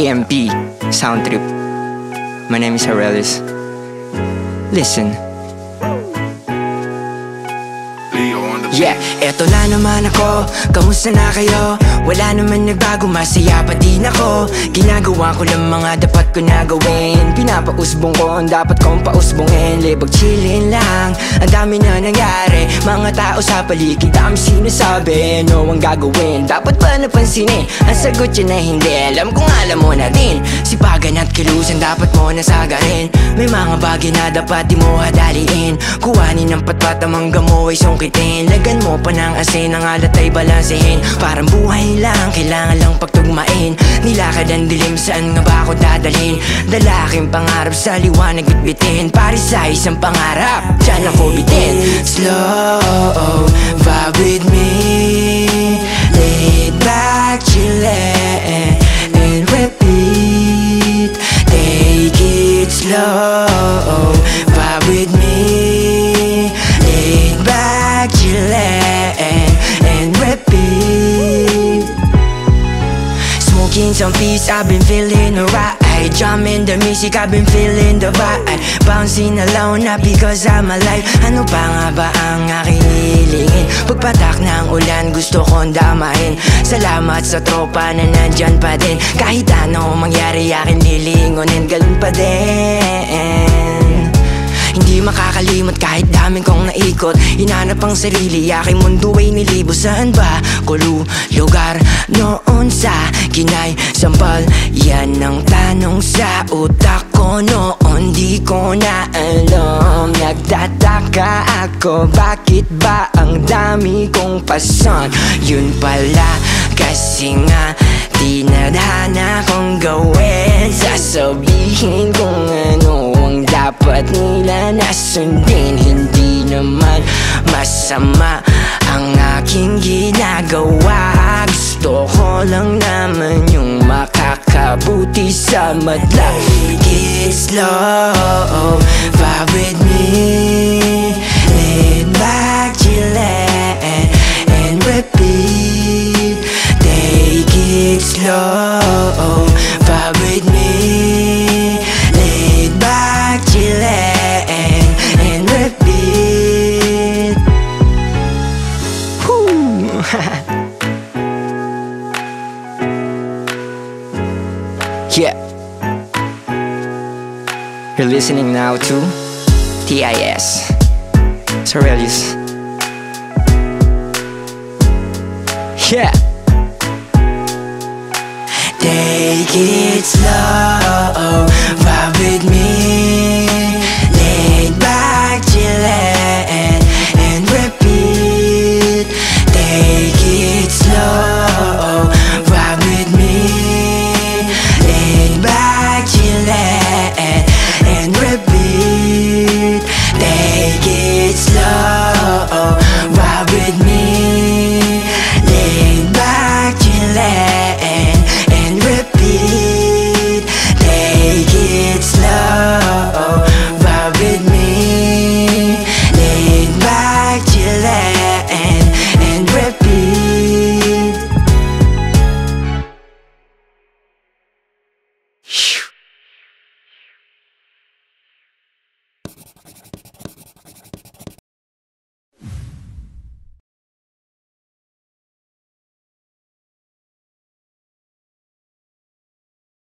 EMP, SoundTrip. My name is AURELIUS. Listen. Yeah, eto na naman ako. Kamusta na kayo? Wala naman nagbago, masaya pa din ako. Ginagawa ko lang mga dapat ko na gawin. Pinapausbong ko ang dapat kong pausbongin. Libag chillin lang, ang dami na nangyari. Mga tao sa paligid, dami sinasabi. Ano ang gagawin? Dapat ba napansinin? Ang sagot yun na hindi. Alam kong alam mo na din. Sipagan at kilusan dapat mo nasagarin. May mga bagay na dapat di mo hadaliin. Kuhanin ng patpat ang mangga mo ay sungkitin. Lagan mo pa ng asin, ang alat ay balansehin. Parang buhay lang, kailangan lang pagtugmain. Nilakad ang dilim, saan nga ba ako dadalhin? Dalaking pangarap sa liwanag bitbitin. Pari sa isang pangarap, dyan ako bitin. Slow, vibe with me. Laid back, chillin' and repeat. Take it slow, vibe with me. Laid back, chillin' and repeat. Smoking some peace, I've been feeling alright. Jam in the music, I've been feeling the vibe. Bouncing alone, not because I'm alive. Ano pa nga ba ang aking hilingin? Pagpatak ng ulan, gusto kong damahin. Salamat sa tropa na nandyan pa din. Kahit ano mangyari, aking lilingonin. Ganun pa din. Hindi makakalimot kahit daming kong naikot. Hinanap ang sarili, aking mundo ay nilibo. Saan ba ko lugar noon sa kinay sampal? Yan ang tanong sa utak ko noon, di ko na alam. Nagtataka ako, bakit ba ang dami kong pasan? Yun pala, kasi nga di nadhana kong gawin. Sasabihin kung ano ang dapat nila nasundin. Hindi naman masama ang aking ginagawa. Gusto ko lang naman yung makakabuti sa madla. Take it slow, vibe with me. Laid back, chillin' and repeat. Take it slow, vibe with me. Laid back, chillin' and repeat. Woo! Yeah. You're listening now to TIS. It's AURELIUS. Yeah. Take it slow.